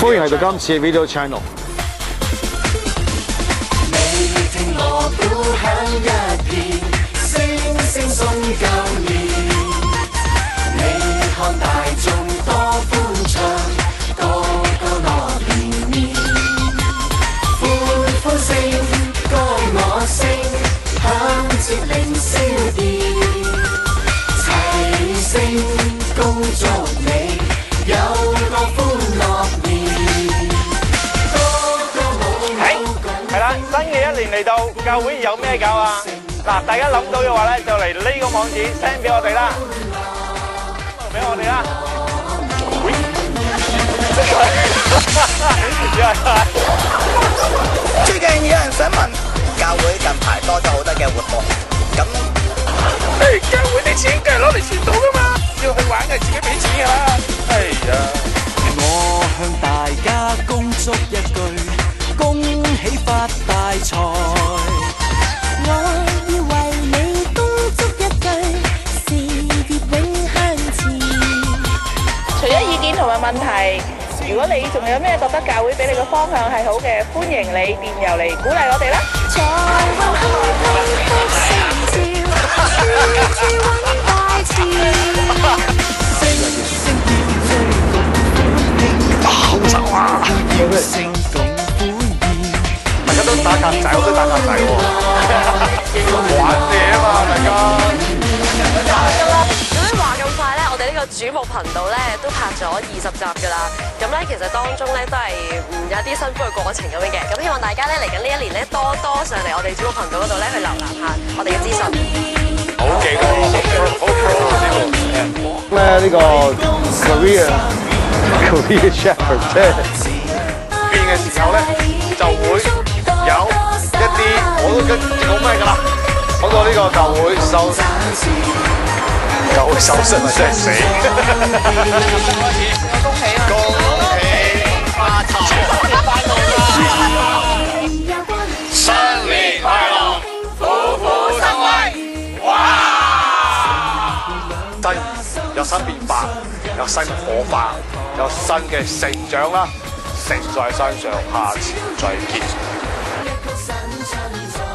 歡迎嚟到今次嘅 Video Channel。 新嘅一年嚟到，教會有咩搞啊？嗱，大家諗到嘅話咧，就嚟呢個網址 send 俾我哋啦，俾我哋啦。 最近有人想問，教會近排多咗好多嘅活動，咁教會啲錢梗係攞嚟傳道噶嘛，要去玩嘅自己俾錢㗎啦。係啊， 我向大家恭祝一句。恭喜發大財！ 我要為你恭祝一句，事業永向前。 除咗意見同埋問題，如果你仲有咩覺得教會俾你嘅方向係好嘅，歡迎你電郵嚟鼓勵我哋啦！ 在運空空的星照，處處揾大潮。 好手啊！大家都打格仔，我都打格仔喎，玩嘢啊嘛，大家。 咁樣話咁快咧，我哋呢個主目頻道咧都拍咗20集㗎啦。咁咧其實當中咧都係有啲辛苦嘅過程咁樣嘅。咁希望大家咧嚟緊呢一年咧多多上嚟我哋主目頻道嗰度咧去瀏覽下我哋嘅資訊。 好勁喎，好 pro 呢個 career shepherd 即係變嘅時候咧就會。有一啲我都跟講咩㗎啦，講到呢個教會收失咪真係死。恭喜啊！恭喜發財！新年快樂，虎虎生威！哇！有新變化，有新火花，有新嘅成長啦，成在身上，下次再見。